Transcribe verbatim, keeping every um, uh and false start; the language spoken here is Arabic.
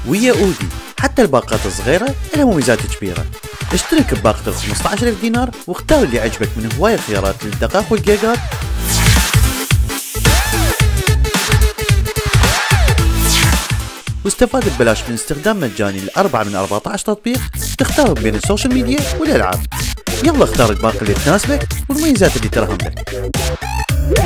ويا أودي حتى الباقات الصغيرة لها مميزات كبيرة. اشترك بباقة ال خمسة عشر ألف دينار واختار اللي عجبك من هواية خيارات للدقائق والجيجات، واستفاد ببلاش من استخدام مجاني لأربعة من أربعة عشر تطبيق تختار بين السوشيال ميديا والألعاب. يلا اختار الباقة اللي تناسبك والمميزات اللي ترهم لك.